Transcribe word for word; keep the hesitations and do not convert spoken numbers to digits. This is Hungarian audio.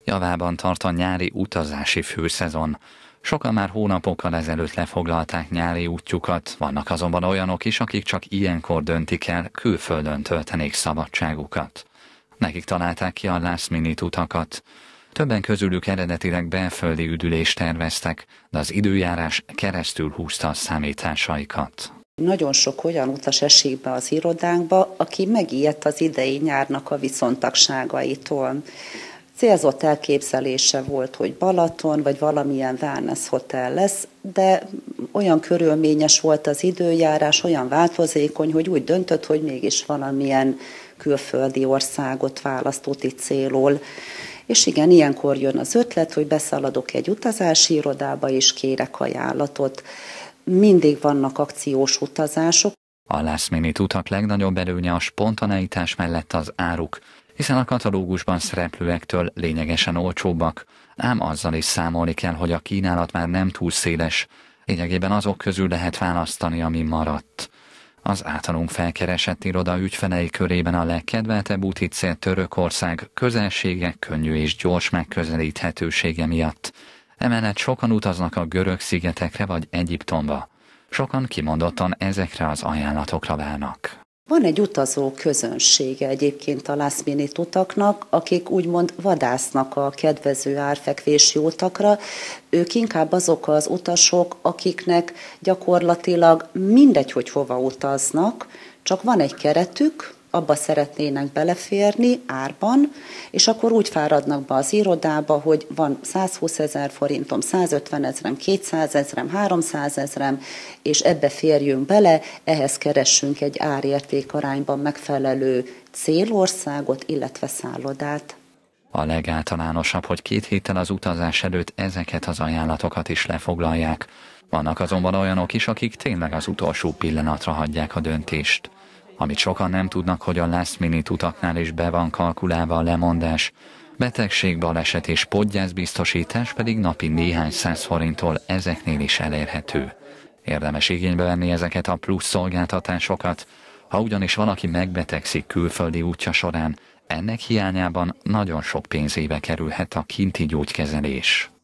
Javában tart a nyári utazási főszezon. Sokan már hónapokkal ezelőtt lefoglalták nyári útjukat, vannak azonban olyanok is, akik csak ilyenkor döntik el, külföldön töltenék szabadságukat. Nekik találták ki a last minute utakat. Többen közülük eredetileg belföldi üdülést terveztek, de az időjárás keresztül húzta a számításaikat. Nagyon sok olyan utas esik be az irodánkba, aki megijedt az idei nyárnak a viszontagságaitól. Célzott elképzelése volt, hogy Balaton vagy valamilyen wellness hotel lesz, de olyan körülményes volt az időjárás, olyan változékony, hogy úgy döntött, hogy mégis valamilyen külföldi országot választ úti célul. És igen, ilyenkor jön az ötlet, hogy beszaladok egy utazási irodába és kérek ajánlatot. Mindig vannak akciós utazások. A last minute utak legnagyobb előnye a spontaneitás mellett az áruk, hiszen a katalógusban szereplőektől lényegesen olcsóbbak, ám azzal is számolni kell, hogy a kínálat már nem túl széles, lényegében azok közül lehet választani, ami maradt. Az általunk felkeresett iroda ügyfelei körében a legkedveltebb úti cél Törökország közelsége, könnyű és gyors megközelíthetősége miatt. Emellett sokan utaznak a görög szigetekre vagy Egyiptomba. Sokan kimondottan ezekre az ajánlatokra várnak. Van egy utazó közönsége egyébként a last minute utaknak, akik úgymond vadásznak a kedvező árfekvési utakra. Ők inkább azok az utasok, akiknek gyakorlatilag mindegy, hogy hova utaznak, csak van egy keretük, abba szeretnének beleférni árban, és akkor úgy fáradnak be az irodába, hogy van százhúszezer forintom, százötven ezrem, kétszáz ezrem, háromszáz ezrem, és ebbe férjünk bele, ehhez keressünk egy árérték arányban megfelelő célországot, illetve szállodát. A legáltalánosabb, hogy két héttel az utazás előtt ezeket az ajánlatokat is lefoglalják. Vannak azonban olyanok is, akik tényleg az utolsó pillanatra hagyják a döntést. Amit sokan nem tudnak, hogy a last minute utaknál is be van kalkulálva a lemondás, betegség, baleset és podgyászbiztosítás pedig napi néhány száz forinttól ezeknél is elérhető. Érdemes igénybe venni ezeket a plusz szolgáltatásokat, ha ugyanis valaki megbetegszik külföldi útja során, ennek hiányában nagyon sok pénzébe kerülhet a kinti gyógykezelés.